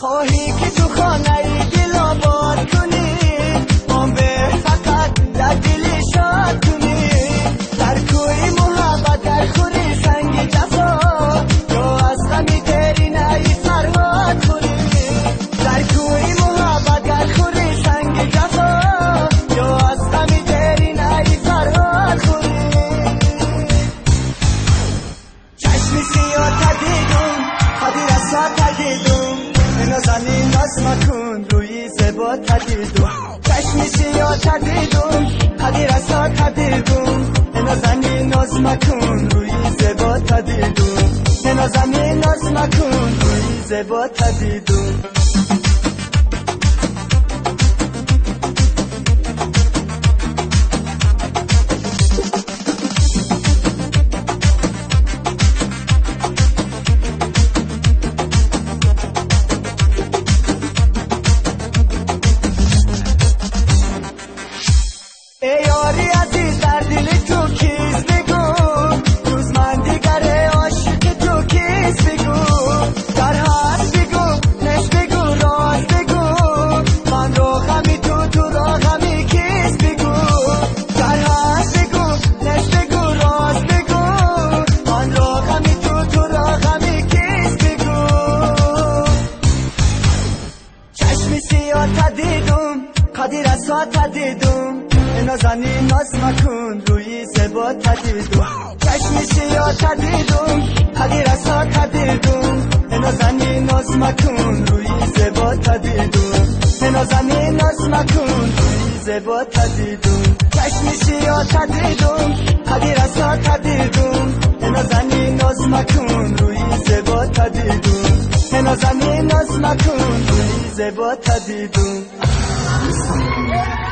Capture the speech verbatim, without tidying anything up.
خواهی که تو خانه دل آباد کنی عمر فقط در دل شاد کنی در کوی محبت در خوری سنگ جفا یا از غمی تری نهی فرهاد کنی در کوی محبت در خوری سنگ جفا یا از غمی تری نهی فرهاد کنی چشمی سیاه تدیدم خدی رسا تدیدم نازنین ناز مکن روی زبا تدیدم چشمی سیاه تدیدم خدی رسا تدیدم نازنین ناز مکن روی زبا تدیدم نازنین ناز مکن روی زبا تدیدم ای یاری عزیز در دل تو کیست بگو روز من دیگر عاشق تو کیست بگو در هست بگو نش بگو راز بگو من رو غمی تو تو را غمی کیست بگو در هست بگو نش بگو راز بگو من رو غمی تو تو را غمی کیست بگو چشمی سیاه تدیدم قدیر رسا تدیدم نازنین ناز مکن روی زبا تدیدم چشمی سیاه تدیدم قدیر رسا تدیدم نازنین ناز مکن روی زبا تدیدم نازنین ناز مکن روی زبا تدیدم چشمی سیاه تدیدم قدیر رسا تدیدم نازنین ناز مکن روی زبا تدیدم نازنین ناز مکن روی زبا تدیدم